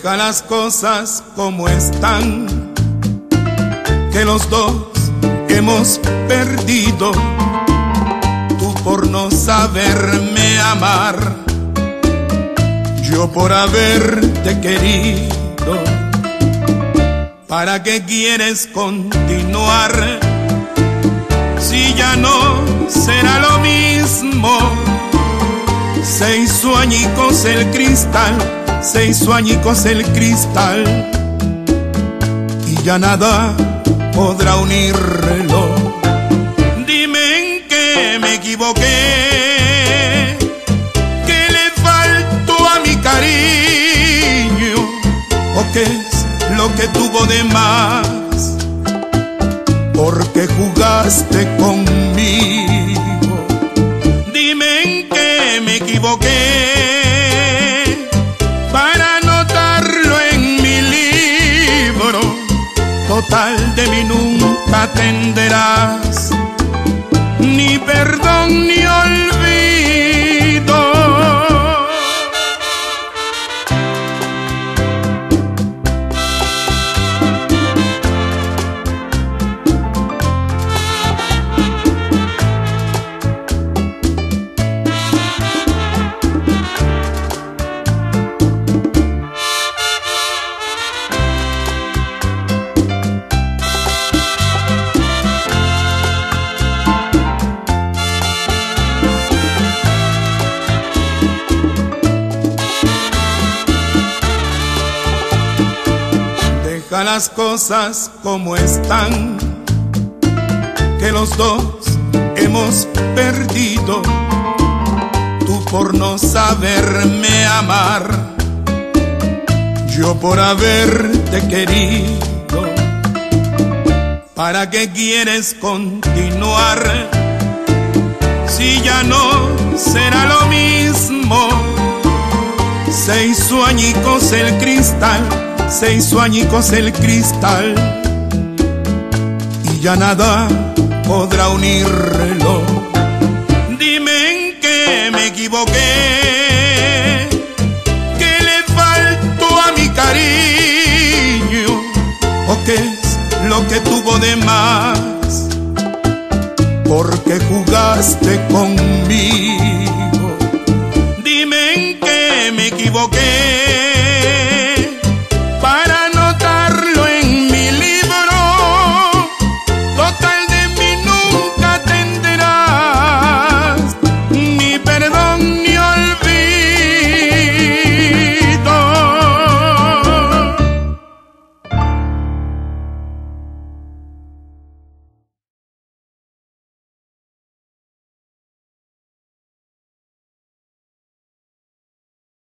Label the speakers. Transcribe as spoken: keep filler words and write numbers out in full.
Speaker 1: Deja las cosas como están, que los dos hemos perdido. Tú por no saberme amar, yo por haberte querido. ¿Para qué quieres continuar si ya no será lo mismo? Se hizo añicos el cristal, se hizo añicos el cristal, y ya nada podrá unirlo. Dime en qué me equivoqué, qué le faltó a mi cariño, o qué es lo que tuvo de más, porque jugaste conmigo. Dime en qué me equivoqué para anotarlo en mi libro. Total, de mí nunca tendrás ni perdón ni olvido. Deja las cosas como están, que los dos hemos perdido. Tú por no saberme amar, yo por haberte querido. ¿Para qué quieres continuar si ya no será lo mismo? Se hizo añicos el cristal, se hizo añicos el cristal, y ya nada podrá unirlo. Dime en qué me equivoqué, qué le faltó a mi cariño, o qué es lo que tuvo de más, porque jugaste conmigo. Dime en qué me equivoqué,